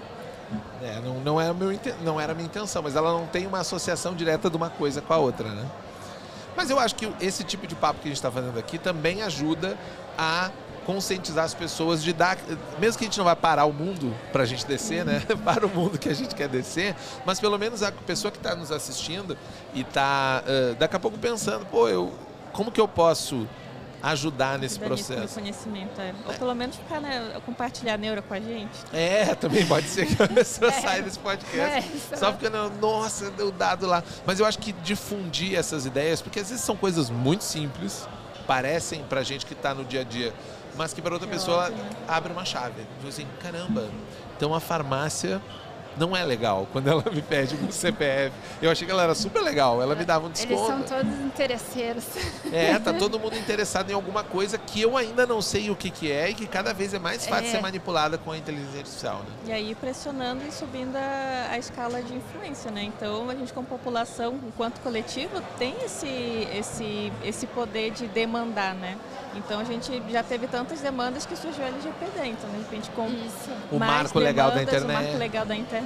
É, não, não, era meu, não era a minha intenção, mas ela não tem uma associação direta de uma coisa com a outra, né? Mas eu acho que esse tipo de papo que a gente está fazendo aqui também ajuda a conscientizar as pessoas de dar, mesmo que a gente não vai parar o mundo para a gente descer, né? Para o mundo que a gente quer descer, mas pelo menos a pessoa que está nos assistindo e está uh, daqui a pouco pensando, pô, eu, como que eu posso ajudar nesse processo? Conhecimento, é. Ou pelo menos ficar, né, compartilhar a neura com a gente. É, também pode ser que a pessoa é. saia desse podcast é, só ficando, nossa, deu dado lá. Mas eu acho que difundir essas ideias, porque às vezes são coisas muito simples, parecem pra gente que está no dia a dia, mas que para outra é pessoa ótimo, né? Abre uma chave. Tipo assim, caramba, então a farmácia não é legal quando ela me pede um C P F. Eu achei que ela era super legal, ela me dava um desconto. Eles são todos interesseiros. É, tá todo mundo interessado em alguma coisa que eu ainda não sei o que, que é e que cada vez é mais fácil é. ser manipulada com a inteligência artificial, né? E aí pressionando e subindo a, a escala de influência, né? Então a gente como população, enquanto coletivo, tem esse, esse, esse poder de demandar, né? Então a gente já teve tantas demandas que surgiu o L G P D, então de repente com isso. o marco demandas, legal da internet. O marco legal da internet.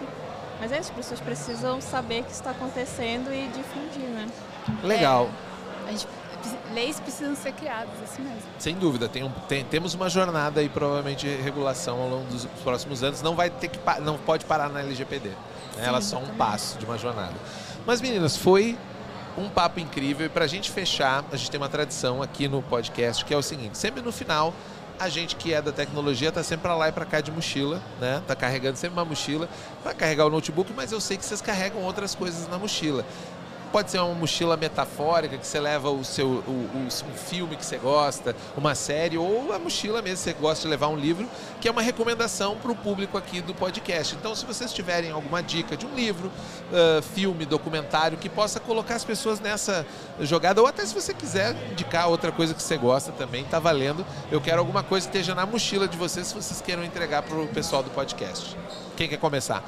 Mas é isso, as pessoas precisam saber o que está acontecendo e difundir, né? Legal. É, a gente, leis precisam ser criadas, assim mesmo. Sem dúvida, tem um, tem, temos uma jornada aí, provavelmente, de regulação ao longo dos próximos anos. Não vai ter que, não pode parar na L G P D. Né? Sim, ela é só um também. passo de uma jornada. Mas, meninas, foi um papo incrível. E para a gente fechar, a gente tem uma tradição aqui no podcast, que é o seguinte, sempre no final, a gente que é da tecnologia está sempre para lá e para cá de mochila, né? Tá carregando sempre uma mochila para carregar o notebook, mas eu sei que vocês carregam outras coisas na mochila. Pode ser uma mochila metafórica, que você leva o seu, o, o, um filme que você gosta, uma série, ou a mochila mesmo, você gosta de levar um livro, que é uma recomendação para o público aqui do podcast. Então, se vocês tiverem alguma dica de um livro, uh, filme, documentário, que possa colocar as pessoas nessa jogada, ou até se você quiser indicar outra coisa que você gosta também, tá valendo. Eu quero alguma coisa que esteja na mochila de vocês, se vocês queiram entregar para o pessoal do podcast. Quem quer começar?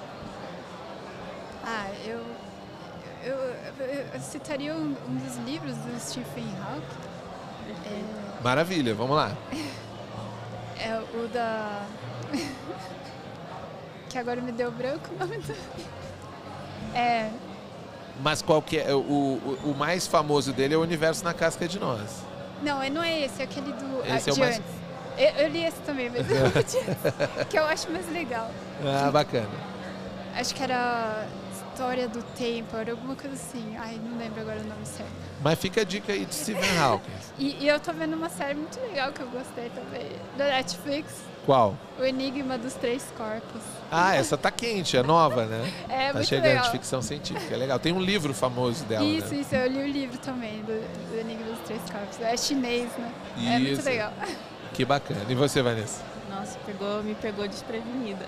Ah, eu... Eu, eu, eu citaria um, um dos livros do Stephen Hawking. É, Maravilha, vamos lá. É o da... que agora me deu branco o nome do... É... Mas qual que é? O, o, o mais famoso dele é O Universo na Casca de Nós. Não, não é esse, é aquele do... Esse ah, é o mais... eu, eu li esse também, mas eu não tinha... que eu acho mais legal. Ah, bacana. Acho que era... História do Tempo, era alguma coisa assim. Ai, não lembro agora o nome certo. Mas fica a dica aí de Stephen Hawking. e, e eu tô vendo uma série muito legal que eu gostei também, da Netflix. Qual? O Enigma dos Três Corpos. Ah, essa tá quente, é nova, né? É, tá muito chegando legal. de ficção científica, é legal. Tem um livro famoso dela, Isso, né? isso, eu li o livro também, do, do Enigma dos Três Corpos. É chinês, né? Isso. É muito legal. Que bacana. E você, Vanessa? Nossa, pegou, me pegou desprevenida.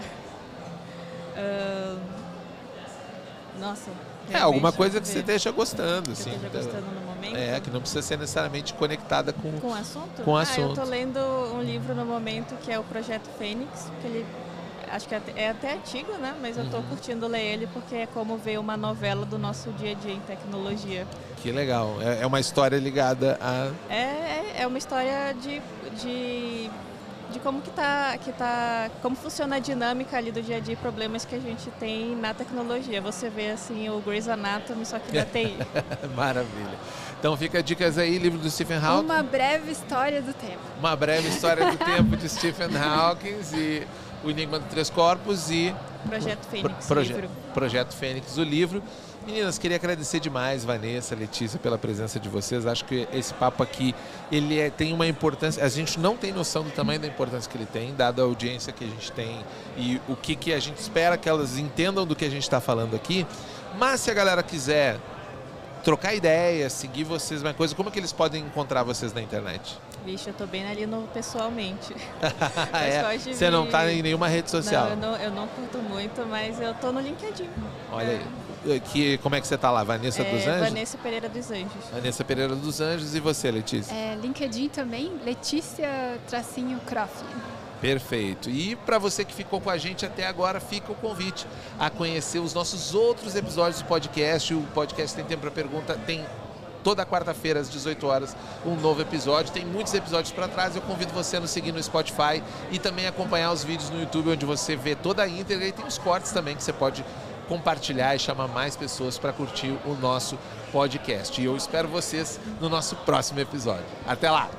Uh, nossa... É, alguma coisa que você esteja gostando, assim. Que eu esteja gostando no momento. É, que não precisa ser necessariamente conectada com, com o assunto. Com o ah, assunto. eu tô lendo um livro no momento que é o Projeto Fênix, que ele acho que é até antigo, né? Mas eu tô uhum. curtindo ler ele porque é como ver uma novela do nosso dia a dia em tecnologia. Que legal. É uma história ligada a... É, é uma história de... de de como que tá, que tá, como funciona a dinâmica ali do dia a dia, problemas que a gente tem na tecnologia. Você vê assim o Grey's Anatomy, só que da T I. Maravilha. Então fica dicas aí, livro do Stephen Hawking. Uma breve história do tempo. Uma breve história do tempo de Stephen Hawking e O Enigma dos Três Corpos e Projeto Fênix, Proje livro. Projeto Fênix, o livro. Meninas, queria agradecer demais, Vanessa, Letícia, pela presença de vocês. Acho que esse papo aqui, ele é, tem uma importância... A gente não tem noção do tamanho da importância que ele tem, dada a audiência que a gente tem e o que, que a gente espera que elas entendam do que a gente está falando aqui. Mas se a galera quiser trocar ideias, seguir vocês, uma coisa, como que eles podem encontrar vocês na internet? Vixe, eu tô bem ali no pessoalmente. É, você não tá em nenhuma rede social? Não, eu não, eu não curto muito, mas eu tô no LinkedIn. Olha aí. É. que, como é que você tá lá? Vanessa É, dos Anjos? Vanessa Pereira dos Anjos. Vanessa Pereira dos Anjos. E você, Letícia? É, LinkedIn também, Letícia Tracinho Croft. Perfeito. E para você que ficou com a gente até agora, fica o convite a conhecer os nossos outros episódios do podcast. O podcast Tem Tempo para Pergunta tem toda quarta-feira às dezoito horas um novo episódio. Tem muitos episódios para trás. Eu convido você a nos seguir no Spotify e também acompanhar os vídeos no YouTube, onde você vê toda a íntegra, e tem os cortes também que você pode compartilhar e chamar mais pessoas para curtir o nosso podcast. E eu espero vocês no nosso próximo episódio. Até lá!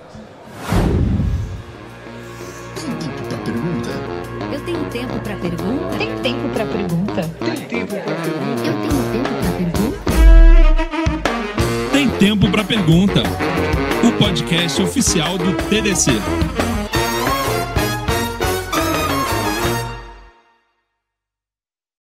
Eu tenho tempo para pergunta? Tem tempo para pergunta? Eu tenho tempo para pergunta? Tem Tempo para Pergunta, o podcast oficial do T D C.